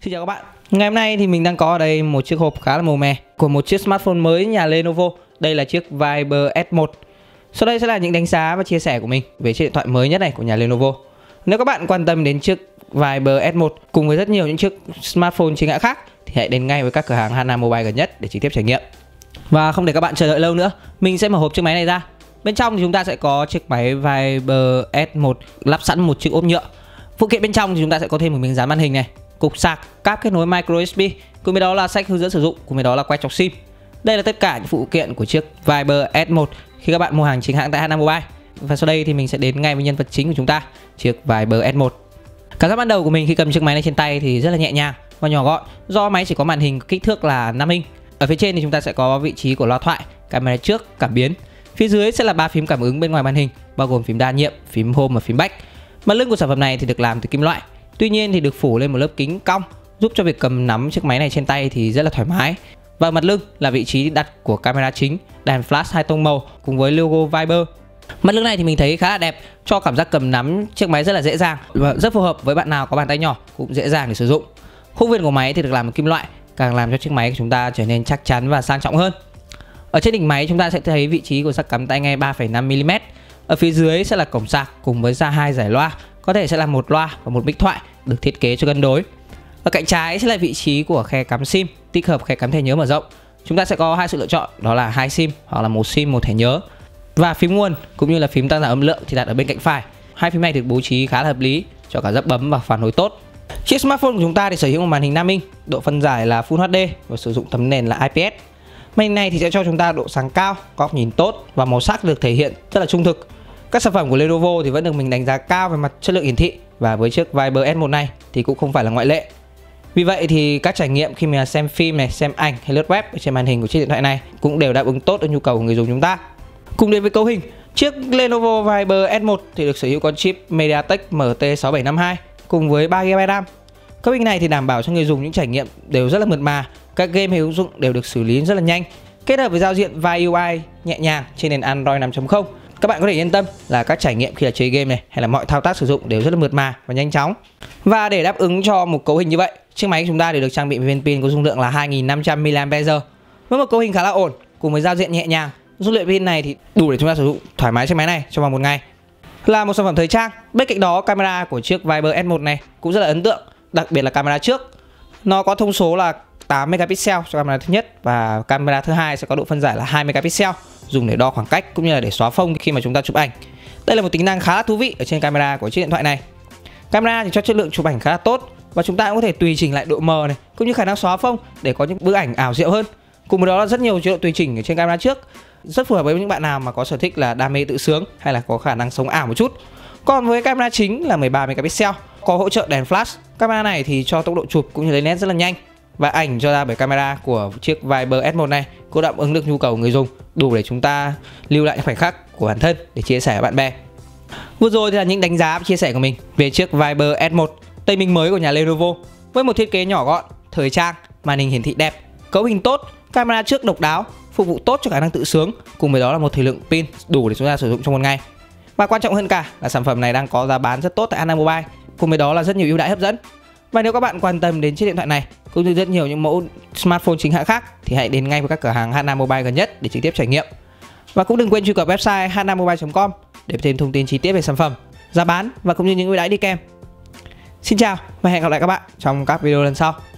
Xin chào các bạn. Ngày hôm nay thì mình đang có ở đây một chiếc hộp khá là màu mè của một chiếc smartphone mới nhà Lenovo. Đây là chiếc Viber S1. Sau đây sẽ là những đánh giá và chia sẻ của mình về chiếc điện thoại mới nhất này của nhà Lenovo. Nếu các bạn quan tâm đến chiếc Viber S1 cùng với rất nhiều những chiếc smartphone chính hãng khác thì hãy đến ngay với các cửa hàng Hana Mobile gần nhất để trực tiếp trải nghiệm. Và không để các bạn chờ đợi lâu nữa, mình sẽ mở hộp chiếc máy này ra. Bên trong thì chúng ta sẽ có chiếc máy Viber S1 lắp sẵn một chiếc ốp nhựa. Phụ kiện bên trong thì chúng ta sẽ có thêm một miếng dán màn hình này, cục sạc, cáp kết nối micro USB, cùng với đó là sách hướng dẫn sử dụng, cùng với đó là que chọc sim. Đây là tất cả những phụ kiện của chiếc Viber S1 khi các bạn mua hàng chính hãng tại Hana Mobile. Và sau đây thì mình sẽ đến ngay với nhân vật chính của chúng ta, chiếc Viber S1. Cảm giác ban đầu của mình khi cầm chiếc máy này trên tay thì rất là nhẹ nhàng và nhỏ gọn, do máy chỉ có màn hình kích thước là 5 inch. Ở phía trên thì chúng ta sẽ có vị trí của loa thoại, camera trước, cảm biến. Phía dưới sẽ là 3 phím cảm ứng bên ngoài màn hình, bao gồm phím đa nhiệm, phím home và phím back. Mặt lưng của sản phẩm này thì được làm từ kim loại. Tuy nhiên thì được phủ lên một lớp kính cong, giúp cho việc cầm nắm chiếc máy này trên tay thì rất là thoải mái. Và mặt lưng là vị trí đặt của camera chính, đèn flash 2 tông màu cùng với logo Viber. Mặt lưng này thì mình thấy khá là đẹp, cho cảm giác cầm nắm chiếc máy rất là dễ dàng và rất phù hợp với bạn nào có bàn tay nhỏ, cũng dễ dàng để sử dụng. Khung viền của máy thì được làm bằng kim loại, càng làm cho chiếc máy của chúng ta trở nên chắc chắn và sang trọng hơn. Ở trên đỉnh máy chúng ta sẽ thấy vị trí của jack cắm tai nghe 3,5mm. Ở phía dưới sẽ là cổng sạc cùng với ra 2 giải loa, có thể sẽ là một loa và một mic thoại được thiết kế cho cân đối. Ở cạnh trái sẽ là vị trí của khe cắm sim, tích hợp khe cắm thẻ nhớ mở rộng. Chúng ta sẽ có hai sự lựa chọn, đó là 2 sim hoặc là 1 sim 1 thẻ nhớ. Và phím nguồn cũng như là phím tăng giảm âm lượng thì đặt ở bên cạnh phải. Hai phím này được bố trí khá là hợp lý cho cả dấp bấm và phản hồi tốt. Chiếc smartphone của chúng ta thì sở hữu một màn hình 5 inch, độ phân giải là Full HD và sử dụng tấm nền là IPS. Màn hình này thì sẽ cho chúng ta độ sáng cao, góc nhìn tốt và màu sắc được thể hiện rất là trung thực. Các sản phẩm của Lenovo thì vẫn được mình đánh giá cao về mặt chất lượng hiển thị, và với chiếc Viber S1 này thì cũng không phải là ngoại lệ. Vì vậy thì các trải nghiệm khi mà xem phim này, xem ảnh hay lướt web ở trên màn hình của chiếc điện thoại này cũng đều đáp ứng tốt cho nhu cầu của người dùng chúng ta. Cùng đến với cấu hình, chiếc Lenovo Viber S1 thì được sở hữu con chip MediaTek MT6752 cùng với 3GB RAM. Cấu hình này thì đảm bảo cho người dùng những trải nghiệm đều rất là mượt mà, các game hay ứng dụng đều được xử lý rất là nhanh, kết hợp với giao diện Vi UI nhẹ nhàng trên nền Android 5.0. Các bạn có thể yên tâm là các trải nghiệm khi là chơi game này hay là mọi thao tác sử dụng đều rất là mượt mà và nhanh chóng. Và để đáp ứng cho một cấu hình như vậy, chiếc máy của chúng ta đều được trang bị viên pin có dung lượng là 2500mAh. Với một cấu hình khá là ổn cùng với giao diện nhẹ nhàng, dung lượng pin này thì đủ để chúng ta sử dụng thoải mái chiếc máy này trong vòng một ngày. Là một sản phẩm thời trang, bên cạnh đó camera của chiếc Viber S1 này cũng rất là ấn tượng, đặc biệt là camera trước. Nó có thông số là 8 megapixel cho camera thứ nhất và camera thứ hai sẽ có độ phân giải là 2 megapixel, dùng để đo khoảng cách cũng như là để xóa phông khi mà chúng ta chụp ảnh. Đây là một tính năng khá là thú vị ở trên camera của chiếc điện thoại này. Camera thì cho chất lượng chụp ảnh khá là tốt và chúng ta cũng có thể tùy chỉnh lại độ mờ này cũng như khả năng xóa phông để có những bức ảnh ảo diệu hơn. Cùng với đó là rất nhiều chế độ tùy chỉnh ở trên camera trước, rất phù hợp với những bạn nào mà có sở thích là đam mê tự sướng hay là có khả năng sống ảo một chút. Còn với camera chính là 13 megapixel, có hỗ trợ đèn flash. Camera này thì cho tốc độ chụp cũng như lấy nét rất là nhanh, và ảnh cho ra bởi camera của chiếc Viber S1 này cũng đáp ứng được nhu cầu của người dùng, đủ để chúng ta lưu lại những khoảnh khắc của bản thân để chia sẻ với bạn bè. Vừa rồi thì là những đánh giá và chia sẻ của mình về chiếc Viber S1 tây minh mới của nhà Lenovo, với một thiết kế nhỏ gọn, thời trang, màn hình hiển thị đẹp, cấu hình tốt, camera trước độc đáo, phục vụ tốt cho khả năng tự sướng, cùng với đó là một thời lượng pin đủ để chúng ta sử dụng trong một ngày. Và quan trọng hơn cả là sản phẩm này đang có giá bán rất tốt tại Hana Mobile, cùng với đó là rất nhiều ưu đãi hấp dẫn. Và nếu các bạn quan tâm đến chiếc điện thoại này cũng như rất nhiều những mẫu smartphone chính hãng khác thì hãy đến ngay với các cửa hàng Hana Mobile gần nhất để trực tiếp trải nghiệm. Và cũng đừng quên truy cập website hanamobile.com để thêm thông tin chi tiết về sản phẩm, giá bán và cũng như những ưu đãi đi kèm. Xin chào và hẹn gặp lại các bạn trong các video lần sau.